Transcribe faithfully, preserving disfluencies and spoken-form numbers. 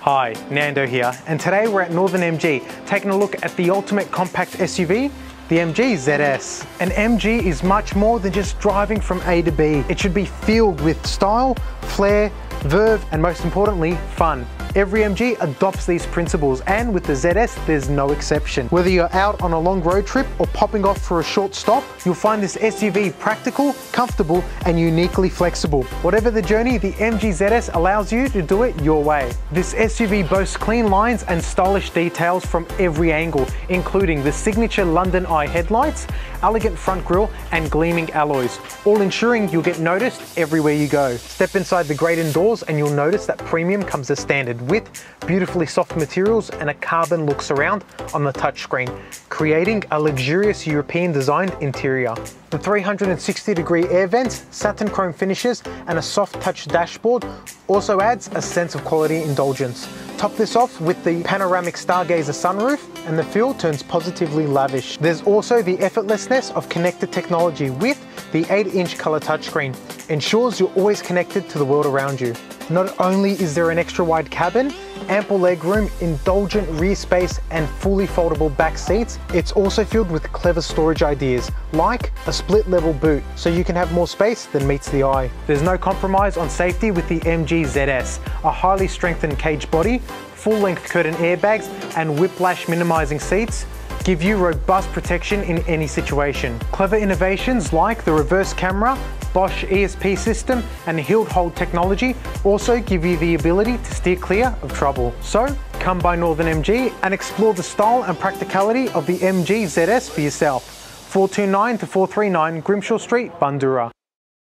Hi, Nando here, and today we're at Northern M G taking a look at the ultimate compact S U V, the M G Z S. An M G is much more than just driving from A to B. It should be filled with style, flair, verve, and most importantly, fun. Every M G adopts these principles, and with the Z S, there's no exception. Whether you're out on a long road trip or popping off for a short stop, you'll find this S U V practical, comfortable, and uniquely flexible. Whatever the journey, the M G Z S allows you to do it your way. This S U V boasts clean lines and stylish details from every angle, including the signature London Eye headlights, elegant front grille, and gleaming alloys, all ensuring you'll get noticed everywhere you go. Step inside the great indoors and you'll notice that premium comes as standard, with beautifully soft materials and a carbon look surround on the touchscreen, creating a luxurious European designed interior. The three hundred sixty degree air vents, satin chrome finishes, and a soft touch dashboard also adds a sense of quality indulgence. Top this off with the panoramic stargazer sunroof, and the feel turns positively lavish. There's also the effortlessness of connected technology with the eight inch color touchscreen. Ensures you're always connected to the world around you. Not only is there an extra wide cabin, ample legroom, indulgent rear space, and fully foldable back seats, it's also filled with clever storage ideas, like a split level boot, so you can have more space than meets the eye. There's no compromise on safety with the M G Z S. A highly strengthened cage body, full length curtain airbags, and whiplash minimizing seats give you robust protection in any situation. Clever innovations like the reverse camera, Bosch E S P system, and hill hold technology also give you the ability to steer clear of trouble. So come by Northern M G and explore the style and practicality of the M G Z S for yourself. four two nine to four three nine Grimshaw Street, Bundoora.